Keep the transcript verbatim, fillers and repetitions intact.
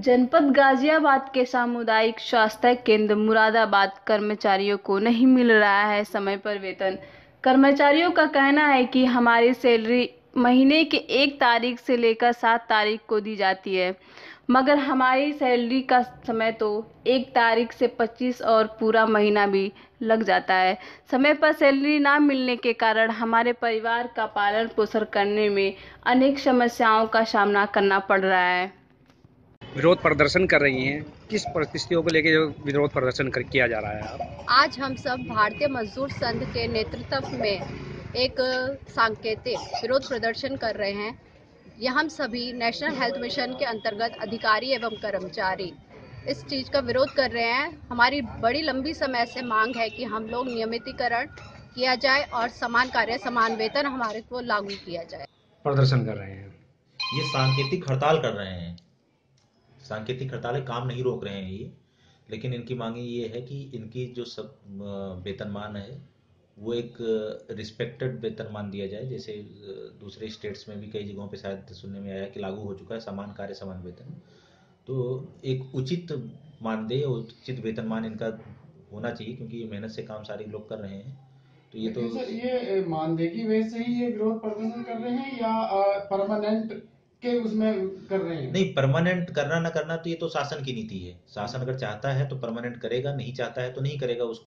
जनपद गाजियाबाद के सामुदायिक स्वास्थ्य केंद्र मुरादाबाद कर्मचारियों को नहीं मिल रहा है समय पर वेतन। कर्मचारियों का कहना है कि हमारी सैलरी महीने के एक तारीख से लेकर सात तारीख को दी जाती है, मगर हमारी सैलरी का समय तो एक तारीख से पच्चीस और पूरा महीना भी लग जाता है। समय पर सैलरी ना मिलने के कारण हमारे परिवार का पालन पोषण करने में अनेक समस्याओं का सामना करना पड़ रहा है। विरोध प्रदर्शन कर रही हैं, किस परिस्थितियों को लेकर जो विरोध प्रदर्शन कर किया जा रहा है आप? आज हम सब भारतीय मजदूर संघ के नेतृत्व में एक सांकेतिक विरोध प्रदर्शन कर रहे हैं। यह हम सभी नेशनल हेल्थ मिशन के अंतर्गत अधिकारी एवं कर्मचारी इस चीज़ का विरोध कर रहे हैं। हमारी बड़ी लंबी समय से मांग है कि हम लोग नियमितीकरण किया जाए और समान कार्य समान वेतन हमारे को लागू किया जाए। प्रदर्शन कर रहे हैं, ये सांकेतिक हड़ताल कर रहे हैं। सांकेतिक हड़ताल काम नहीं रोक रहे हैं ये, लेकिन इनकी मांगे ये है कि इनकी जो सब वेतनमान है वो एक रिस्पेक्टेड वेतनमान दिया जाए। जैसे दूसरे स्टेट्स में भी कई जगहों पे शायद सुनने में आया कि लागू हो चुका है समान कार्य समान वेतन। तो एक उचित मानदेय उचित वेतनमान इनका होना चाहिए, क्योंकि ये मेहनत से काम सारे लोग कर रहे हैं। तो ये तो सर ये मानदेय की वजह से ही ये विरोध प्रदर्शन कर रहे हैं या परमानेंट के उसमें कर रहे हैं? नहीं, परमानेंट करना ना करना तो ये तो शासन की नीति है। शासन अगर चाहता है तो परमानेंट करेगा, नहीं चाहता है तो नहीं करेगा। उसको